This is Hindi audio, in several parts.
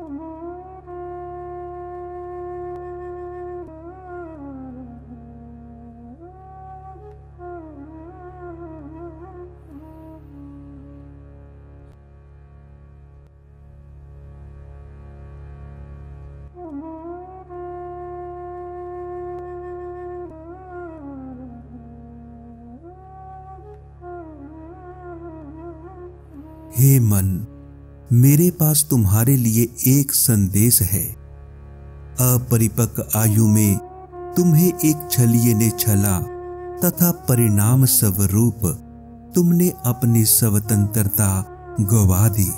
हे मन, मेरे पास तुम्हारे लिए एक संदेश है। अपरिपक्व आयु में तुम्हें एक छलिए ने छला तथा परिणाम स्वरूप तुमने अपनी स्वतंत्रता गवा दी।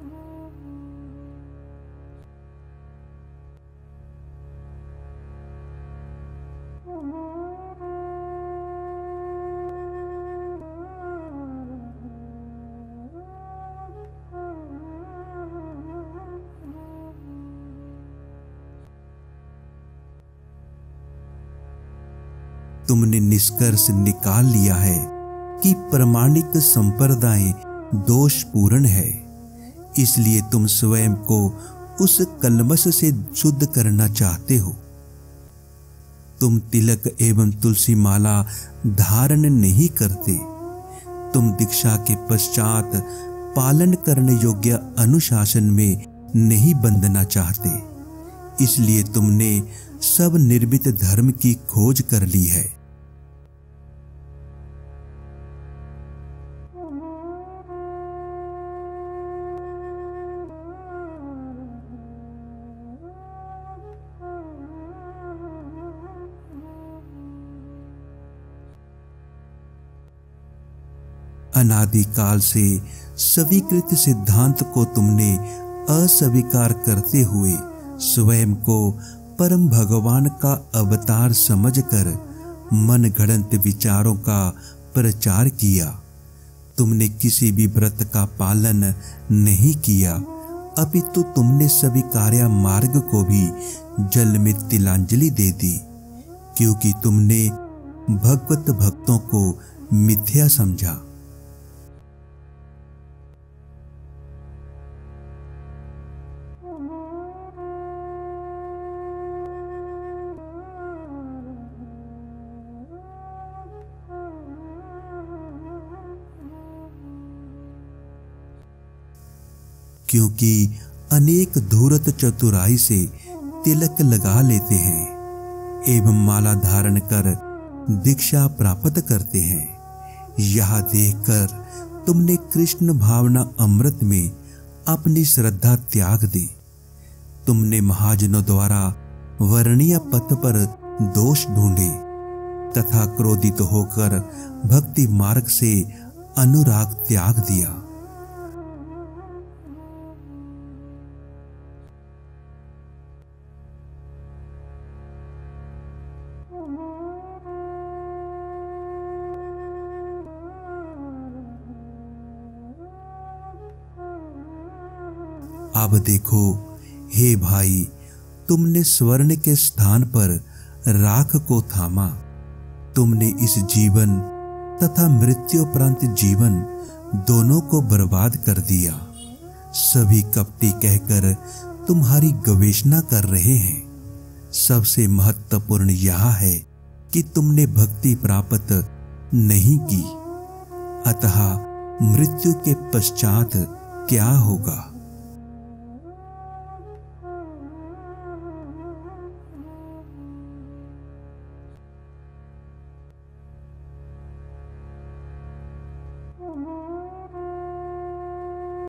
तुमने निष्कर्ष निकाल लिया है कि प्रामाणिक संप्रदाय दोषपूर्ण है, इसलिए तुम स्वयं को उस कलमश से शुद्ध करना चाहते हो। तुम तिलक एवं तुलसी माला धारण नहीं करते। तुम दीक्षा के पश्चात पालन करने योग्य अनुशासन में नहीं बंधना चाहते, इसलिए तुमने सब निर्मित धर्म की खोज कर ली है। अनादिकाल से स्वीकृत सिद्धांत को तुमने अस्वीकार करते हुए स्वयं को परम भगवान का अवतार समझकर मनगढ़ंत विचारों का प्रचार किया। तुमने किसी भी व्रत का पालन नहीं किया, अपितु तुमने सभी कार्य मार्ग को भी जल में तिलांजलि दे दी, क्योंकि तुमने भगवत भक्तों को मिथ्या समझा। क्योंकि अनेक धूर्त चतुराई से तिलक लगा लेते हैं एवं माला धारण कर दीक्षा प्राप्त करते हैं। यह देखकर तुमने कृष्ण भावना अमृत में अपनी श्रद्धा त्याग दी। तुमने महाजनों द्वारा वर्णीय पथ पर दोष ढूंढे तथा क्रोधित होकर भक्ति मार्ग से अनुराग त्याग दिया। अब देखो हे भाई, तुमने स्वर्ण के स्थान पर राख को थामा। तुमने इस जीवन तथा मृत्युपरांत जीवन दोनों को बर्बाद कर दिया। सभी कपटी कहकर तुम्हारी गवेषणा कर रहे हैं। सबसे महत्वपूर्ण यह है कि तुमने भक्ति प्राप्त नहीं की, अतः मृत्यु के पश्चात क्या होगा?